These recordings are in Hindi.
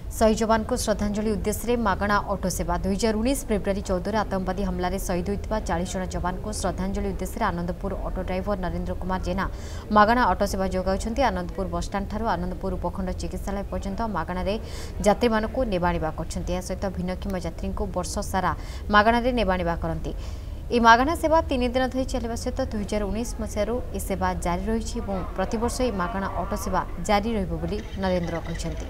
शहीद जवान को श्रद्धांजलि उद्देश्य मागणा ऑटो सेवा 2019 फेब्रुआरी 14 आतंकवादी हमलार शहीद होता 40 जन जवान को श्रद्धांजलि उद्देश्य आनंदपुर ऑटो ड्राइवर नरेंद्र कुमार जेना मागणा ऑटो सेवा जोगाउछन्ती। आनंदपुर बस स्टैंड ठारू आनंदपुर उपखंड चिकित्सालय पर्यंत मागणा यात्री मानक नेबाणीबा करछन्ती। या सहित भिन्नक्षम यात्री को वर्ष सारा मागणा नेबाणीबा करती। यह मागणा सेवा 3 दिन धरी चलवा सहित 2019 मसीह यह सेवा जारी रही प्रतिवर्ष यह मागणा ऑटो सेवा जारी रही नरेंद्र कहते।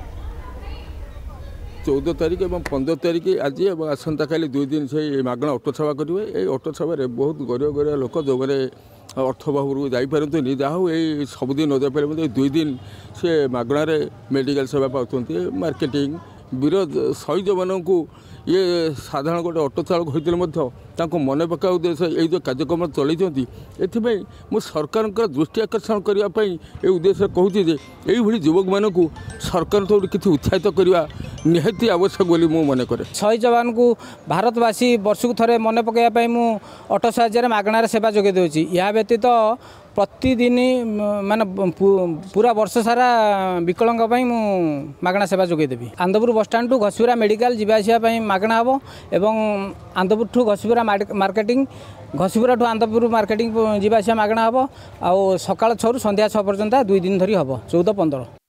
14 तारिख और 15 तारिख आज आसंता काली 2 दिन से मागणा ऑटो सेवा करेंगे। ये ऑटो सेवा बहुत गरीब गरीब लोक जो मैंने अर्थभाव जापरती जहाँ ये सबुदिन न जापर 2 दिन से मागणारे मेडिकल सेवा पाँच मार्केटिंग विरोध शहीद जवान को ये साधारण गोटे ऑटो चालक होते मन पका उद्देश्य ये जो कार्यक्रम चलती एथि सरकार दृष्टि आकर्षण करने ये उद्देश्य कहूँ ये युवक मानक सरकार तो किसी उत्साहित करवा निहाती आवश्यक बोली मु मन करे। शहीद जवान को भारतवासी वर्ष को थरे मन पकड़ाई मु ऑटो साहाय्य मागणार सेवा जोगे दूसरी। या व्यतीत प्रतिदिन माने पूरा वर्ष सारा विकलांग मु मागणा सेवा जोगे देवी। Anandpur bus stand to Ghasipura medical जावाई मागणा हम एवं Anandpur to Ghasipura marketing Ghasipura to Anandpur marketing जावाई मागणा हम आउ सकाल 6 रु संध्या 6 पर्यंत 2 दिन धरी हम 14-15।